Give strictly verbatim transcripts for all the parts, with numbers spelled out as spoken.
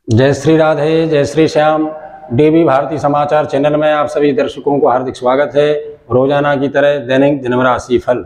जय श्री राधे, जय श्री श्याम। डीबी भारती समाचार चैनल में आप सभी दर्शकों को हार्दिक स्वागत है। रोजाना की तरह दैनिक जन्म राशि फल।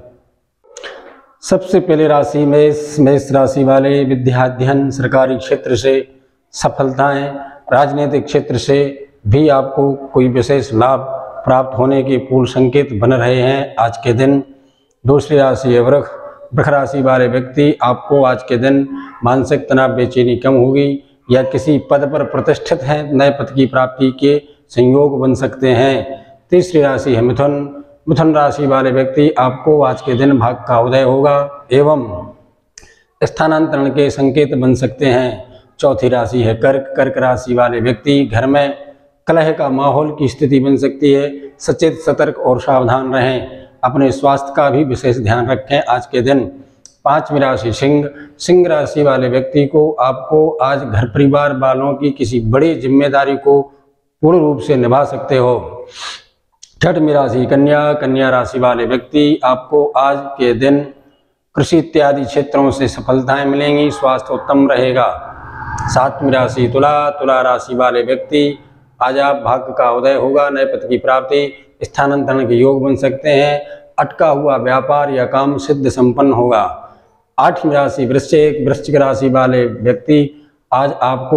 सबसे पहले राशि मेष। मेष राशि वाले विद्याध्ययन, सरकारी क्षेत्र से सफलताएं, राजनीतिक क्षेत्र से भी आपको कोई विशेष लाभ प्राप्त होने के पूर्ण संकेत बन रहे हैं आज के दिन। दूसरी राशि है वृष। वृष राशि वाले व्यक्ति, आपको आज के दिन मानसिक तनाव, बेचैनी कम होगी या किसी पद पर प्रतिष्ठित हैं, नए पद की प्राप्ति के संयोग बन सकते हैं। तीसरी राशि है मिथुन। मिथुन राशि वाले व्यक्ति, आपको आज के दिन भाग्य का उदय होगा एवं स्थानांतरण के संकेत बन सकते हैं। चौथी राशि है कर्क। कर्क राशि वाले व्यक्ति, घर में कलह का माहौल की स्थिति बन सकती है। सचेत, सतर्क और सावधान रहें। अपने स्वास्थ्य का भी विशेष ध्यान रखें आज के दिन। पांचवी राशि सिंह। सिंह राशि वाले व्यक्ति को, आपको आज घर परिवार वालों की किसी बड़ी जिम्मेदारी को पूर्ण रूप से निभा सकते हो। छठवीं राशि कन्या। कन्या राशि वाले व्यक्ति, आपको आज के दिन कृषि इत्यादि क्षेत्रों से सफलताएं मिलेंगी, स्वास्थ्य उत्तम रहेगा। सातवीं राशि तुला। तुला राशि वाले व्यक्ति, आज आप भाग्य का उदय होगा, नए पद की प्राप्ति, स्थानांतरण के योग बन सकते हैं। अटका हुआ व्यापार या काम सिद्ध संपन्न होगा। आठवीं राशि वृश्चिक। वृश्चिक राशि वाले व्यक्ति, आज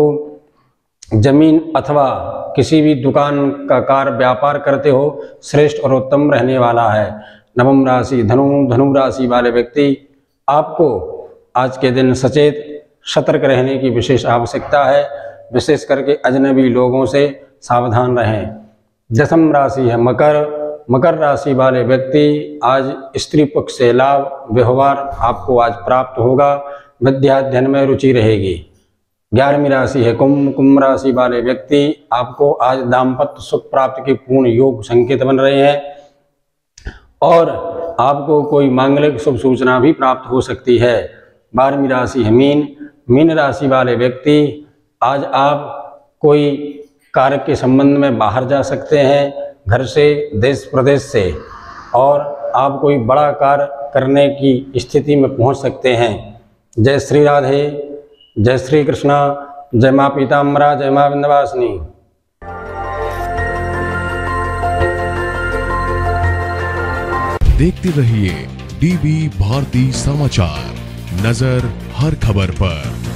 आपको जमीन अथवा किसी भी दुकान का कार्य व्यापार करते हो, श्रेष्ठ और उत्तम रहने वाला है। नवम राशि धनु। धनु राशि वाले व्यक्ति, आपको आज के दिन सचेत, सतर्क रहने की विशेष आवश्यकता है। विशेष करके अजनबी लोगों से सावधान रहें। दसम राशि है मकर। मकर राशि वाले व्यक्ति, आज स्त्री पक्ष से लाभ, व्यवहार आपको आज प्राप्त होगा। विद्याध्ययन में रुचि रहेगी। ग्यारहवीं राशि है कुंभ। कुंभ राशि वाले व्यक्ति, आपको आज दाम्पत्य सुख प्राप्ति के पूर्ण योग संकेत बन रहे हैं और आपको कोई मांगलिक शुभ सूचना भी प्राप्त हो सकती है। बारहवीं राशि है मीन। मीन राशि वाले व्यक्ति, आज आप कोई कार्य के संबंध में बाहर जा सकते हैं, घर से, देश प्रदेश से, और आप कोई बड़ा कार्य करने की स्थिति में पहुंच सकते हैं। जय श्री राधे, जय श्री कृष्णा, जय माँ पीताम्बरा, जय माँ विंध्यवासिनी। देखते रहिए डीबी भारती समाचार, नजर हर खबर पर।